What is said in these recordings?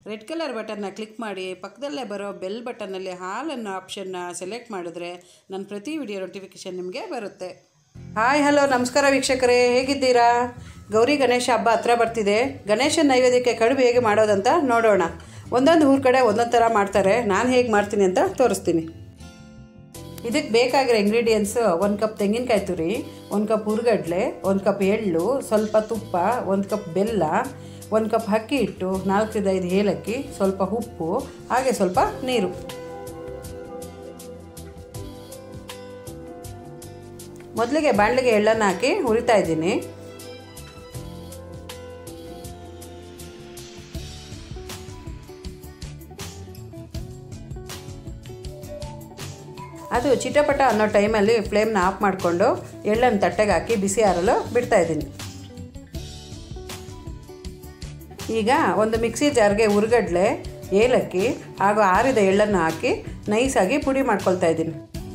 Red colour ಬಟನ್ನ click ಮಾಡಿ ಪಕ್ಕದಲ್ಲೇ ಬರೋ ಬೆಲ್ ಬಟನ್ನಲ್ಲಿ ಹಾಲ್ ಅನ್ನೋ ಆಪ್ಷನ್ನ ಸೆಲೆಕ್ಟ್ ಮಾಡಿದ್ರೆ ನನ್ನ ಪ್ರತಿ ವಿಡಿಯೋ ನೋಟಿಫಿಕೇಷನ್ ನಿಮಗೆ ಬರುತ್ತೆ. ಹಾಯ್ ಹಲೋ ನಮಸ್ಕಾರ ವೀಕ್ಷಕರೇ, ಹೇಗಿದ್ದೀರಾ? ಗೌರಿ ಗಣೇಶ ಹಬ್ಬ ಹತ್ರ ಬರ್ತಿದೆ. ಗಣೇಶನ ನೈವೇದ್ಯಕ್ಕೆ ಕಡುಬು ಹೇಗೆ ಮಾಡೋದಂತ ನೋಡೋಣ. ಒಂದೊಂದು ಊರ ಕಡೆ ಒಂದೊಂದು ಥರ ಮಾಡ್ತಾರೆ. ನಾನು ಹೇಗೆ ಮಾಡ್ತೀನಿ ಅಂತ ತೋರಿಸ್ತೀನಿ. ಇದಕ್ಕೆ ಬೇಕಾಗಿರೋ ಇಂಗ್ರೀಡಿಯೆಂಟ್ಸು: 1 ಕಪ್ ತೆಂಗಿನಕಾಯಿ ತುರಿ, 1 ಕಪ್ ಹುರ್ಗಡ್ಲೆ, 1 ಕಪ್ ಎಳ್ಳು, ಸ್ವಲ್ಪ ತುಪ್ಪ, 1 ಕಪ್ ಬೆಲ್ಲ, 1 ಕಪ್ ಅಕ್ಕಿ ಹಿಟ್ಟು, 4-5 ಏಲಕ್ಕಿ, ಸ್ವಲ್ಪ ಉಪ್ಪು, ಹಾಗೆ ಸ್ವಲ್ಪ ನೀರು. ಮೊದಲಿಗೆ ಬಾಣಲೆಗೆ ಎಳ್ಳನ್ನು ಹಾಕಿ ಹುರಿತಾ ಇದ್ದೀನಿ. ಅದು ಚಿಟಪಟ ಅನ್ನೋ ಟೈಮಲ್ಲಿ ಫ್ಲೇಮ್ನ ಆಫ್ ಮಾಡಿಕೊಂಡು ಎಳ್ಳನ್ನು ತಟ್ಟೆಗೆ ಹಾಕಿ ಬಿಸಿ ಆರಲು ಬಿಡ್ತಾಯಿದ್ದೀನಿ. ಈಗ ಒಂದು ಮಿಕ್ಸಿ ಜಾರ್ಗೆ ಹುರ್ಗಡ್ಲೆ, ಏಲಕ್ಕಿ ಹಾಗೂ ಆರಿದ ಎಳ್ಳನ್ನು ಹಾಕಿ ನೈಸಾಗಿ ಪುಡಿ ಮಾಡ್ಕೊಳ್ತಾ ಇದ್ದೀನಿ.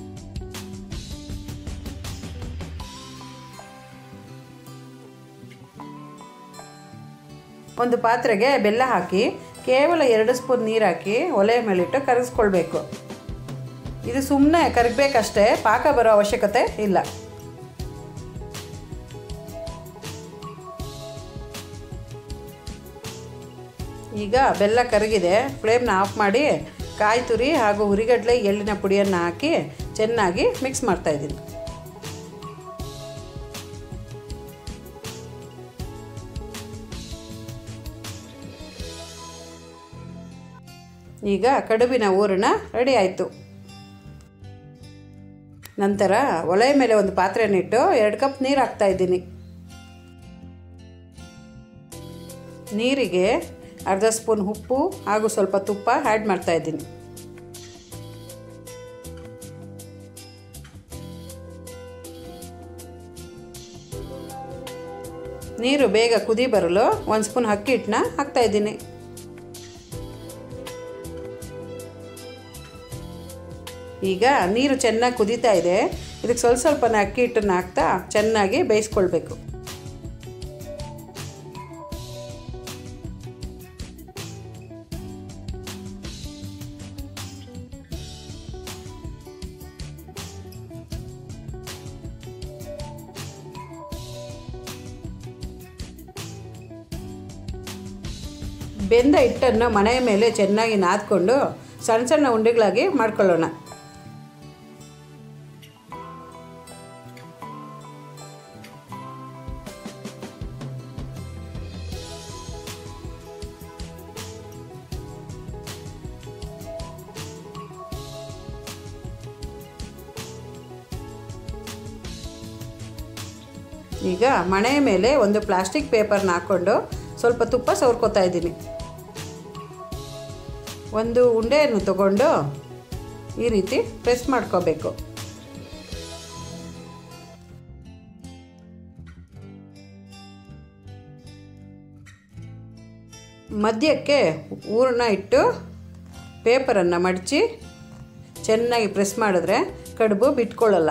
ಒಂದು ಪಾತ್ರೆಗೆ ಬೆಲ್ಲ ಹಾಕಿ ಕೇವಲ 2 ಸ್ಪೂನ್ ನೀರು ಹಾಕಿ ಒಲೆ ಮೇಲಿಟ್ಟು ಕರಗಿಸ್ಕೊಳ್ಬೇಕು. ಇದು ಸುಮ್ಮನೆ ಕರಗಬೇಕಷ್ಟೇ, ಪಾಕ ಬರೋ ಅವಶ್ಯಕತೆ ಇಲ್ಲ. ಈಗ ಬೆಲ್ಲ ಕರಗಿದೆ. ಫ್ಲೇಮ್ನ ಆಫ್ ಮಾಡಿ ಕಾಯಿ ತುರಿ ಹಾಗೂ ಹುರಿಗಡ್ಲೆ ಎಳ್ಳಿನ ಪುಡಿಯನ್ನು ಹಾಕಿ ಚೆನ್ನಾಗಿ ಮಿಕ್ಸ್ ಮಾಡ್ತಾಯಿದ್ದೀನಿ. ಈಗ ಕಡುಬಿನ ಹೂರಣ ರೆಡಿ ಆಯಿತು. ನಂತರ ಒಲೆ ಮೇಲೆ ಒಂದು ಪಾತ್ರೆಯನ್ನಿಟ್ಟು 2 ಕಪ್ ನೀರು ಹಾಕ್ತಾಯಿದ್ದೀನಿ. ನೀರಿಗೆ ಅರ್ಧ ಸ್ಪೂನ್ ಉಪ್ಪು ಹಾಗೂ ಸ್ವಲ್ಪ ತುಪ್ಪ ಆ್ಯಡ್ ಮಾಡ್ತಾಯಿದ್ದೀನಿ. ನೀರು ಬೇಗ ಕುದಿ ಬರಲು 1 ಸ್ಪೂನ್ ಅಕ್ಕಿ ಹಿಟ್ಟನ್ನ ಹಾಕ್ತಾಯಿದ್ದೀನಿ. ಈಗ ನೀರು ಚೆನ್ನಾಗಿ ಕುದೀತಾ ಇದೆ. ಇದಕ್ಕೆ ಸ್ವಲ್ಪನೇ ಅಕ್ಕಿ ಹಿಟ್ಟನ್ನು ಹಾಕ್ತಾ ಚೆನ್ನಾಗಿ ಬೇಯಿಸ್ಕೊಳ್ಬೇಕು. ಬೆಂದ ಹಿಟ್ಟನ್ನು ಮಣೆಯ ಮೇಲೆ ಚೆನ್ನಾಗಿ ನಾದ್ಕೊಂಡು ಸಣ್ಣ ಸಣ್ಣ ಉಂಡೆಗಳಾಗಿ ಮಾಡ್ಕೊಳ್ಳೋಣ. ಈಗ ಮಣೆಯ ಮೇಲೆ ಒಂದು ಪ್ಲಾಸ್ಟಿಕ್ ಪೇಪರ್ನ ಹಾಕ್ಕೊಂಡು ಸ್ವಲ್ಪ ತುಪ್ಪ ಸವರ್ಕೋತಾ ಇದ್ದೀನಿ. ಒಂದು ಉಂಡೆಯನ್ನು ತಗೊಂಡು ಈ ರೀತಿ ಪ್ರೆಸ್ ಮಾಡ್ಕೋಬೇಕು. ಮಧ್ಯಕ್ಕೆ ಹೂರಣ ಇಟ್ಟು ಪೇಪರನ್ನು ಮಡಚಿ ಚೆನ್ನಾಗಿ ಪ್ರೆಸ್ ಮಾಡಿದ್ರೆ ಕಡುಬು ಬಿಟ್ಕೊಳ್ಳಲ್ಲ.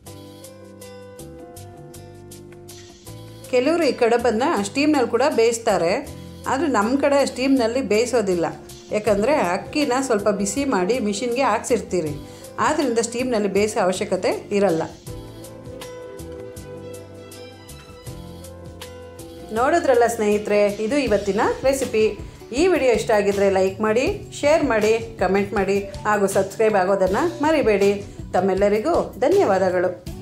ಕೆಲವರು ಈ ಕಡುಬನ್ನು ಸ್ಟೀಮ್ನಲ್ಲಿ ಕೂಡ ಬೇಯಿಸ್ತಾರೆ. ಆದರೆ ನಮ್ಮ ಕಡೆ ಸ್ಟೀಮ್ನಲ್ಲಿ ಬೇಯಿಸೋದಿಲ್ಲ. ಯಾಕಂದರೆ ಅಕ್ಕಿನ ಸ್ವಲ್ಪ ಬಿಸಿ ಮಾಡಿ ಮಿಷಿನ್ಗೆ ಹಾಕ್ಸಿರ್ತೀರಿ. ಆದ್ದರಿಂದ ಸ್ಟೀಮ್ನಲ್ಲಿ ಬೇಯಿಸೋ ಅವಶ್ಯಕತೆ ಇರಲ್ಲ. ನೋಡಿದ್ರಲ್ಲ ಸ್ನೇಹಿತರೆ, ಇದು ಇವತ್ತಿನ ರೆಸಿಪಿ. ಈ ವಿಡಿಯೋ ಇಷ್ಟ ಆಗಿದ್ದರೆ ಲೈಕ್ ಮಾಡಿ, ಶೇರ್ ಮಾಡಿ, ಕಮೆಂಟ್ ಮಾಡಿ ಹಾಗೂ ಸಬ್ಸ್ಕ್ರೈಬ್ ಆಗೋದನ್ನು ಮರಿಬೇಡಿ. ತಮ್ಮೆಲ್ಲರಿಗೂ ಧನ್ಯವಾದಗಳು.